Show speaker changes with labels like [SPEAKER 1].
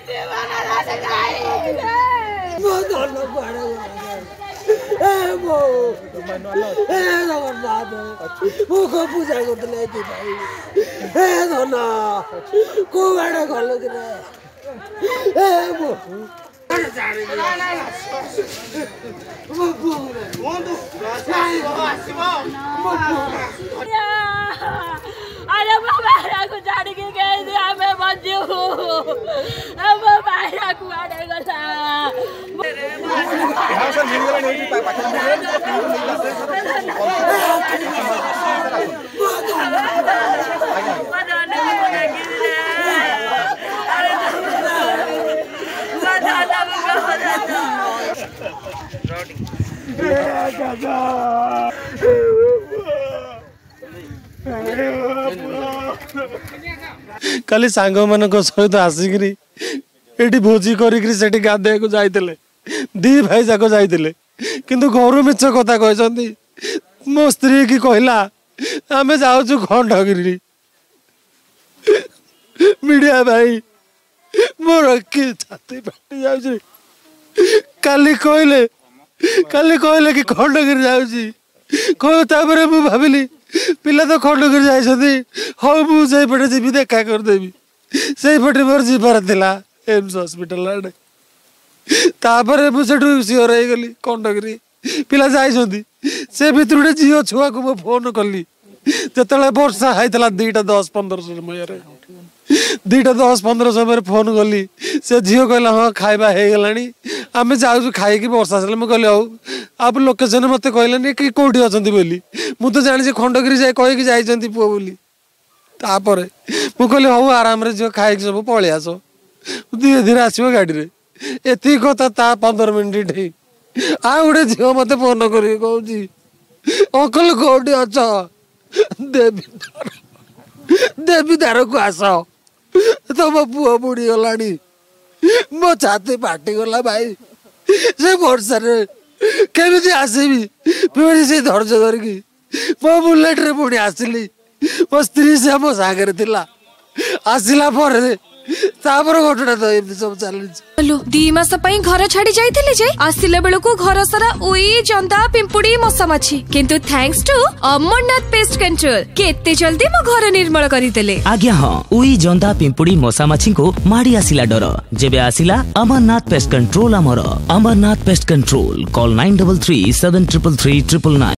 [SPEAKER 1] पूजा करते धना को आड़े गल
[SPEAKER 2] अरे बाबा को छाड़ के गए थे हमें बच्चे हो अब बाहर को आड़े गला
[SPEAKER 3] काली सांग मान सहित आसिक ये भोजी कर गाधे को जाते दी भाई जाक जाते किंतु घर मिछ कथा कहते मो स्त्री की कहला आमे जाऊँ खंडगिरी मीडिया भाई मोर कि छाती फाटी जाऊँ काली कहले कि खंडगिरी जाऊँगी मु भाविली पिला तो खंडगिरी जाइछथि हौ मु से पटे जीवी देखा करदेवी से पटे मोर जीवार थिला एम्स हॉस्पिटल आडे तापर मु सेठु सियर हे गली खंडगिरी पिला जाइछथि से भितरुडे झियो छुआ को मो फोन कली जतले वर्षा हाइतला 2:10-15 समय रे 2:10-15 समय फोन कली से झियो कहला हाँ खाइबा हे गलानी आमे जाऊ खाई कि वर्षा चले मुझे कहली हूँ आप लोकेशन मत कहले कि कौटी अच्छा बोली मुझे जानी खंडगिरी जाए कहीकि जाइए पुओ बोली तापर मु कहली हूँ आराम रे खाई सब पलि आस धीरे धीरे आसो गाड़ी रे एति कथा ता 15 मिनिट आ गोटे झील मत फोन कर अंकल कौटी अच्छा देवी दार को आस तुम पुओ बुड़ी गला मो छाती फाटी गला भाई से वर्षा केमी आसबी पुणी से धैर्य धरिकी मो बुलेट रे पुणी आसली मो स्त्री से मो सागर थिला आसला पर तापर घटना तो एमती सब चली
[SPEAKER 4] 2 मास पई घर छाड़ी जाइथिले जे आसिले बेलको घर सारा ओई जंदा पिंपुड़ी मसा माछी किंतु thanks to Amarnath pest control केते जल्दी मो घर निर्मल करि देले
[SPEAKER 5] आज्ञा हां ओई जंदा पिंपुड़ी मसा माछी को माडी आसिला डर जेबे आसिला Amarnath pest control Amarnath pest control call 9337333999